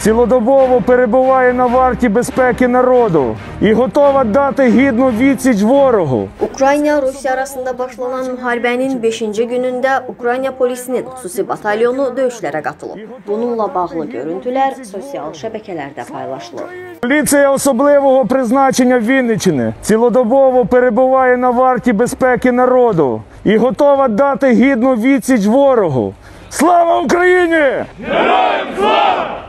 цілодобово перебуває на варті безпеки народu і готова dati гідну відсіч ворогу. Ukrayna Rusya arasında başlanan müharibənin 5-ci günündə Ukrayna polisinin xüsusi batalyonu döyüşlərə qatılıb. Bununla bağlı görüntülər sosial şəbəkələrdə paylaşılıb. Поліція особливого призначення Вінниччини цілодобово перебуває на варті безпеки народу і готова dati гідну відсіч ворогу. Слава Україні! Героям слава!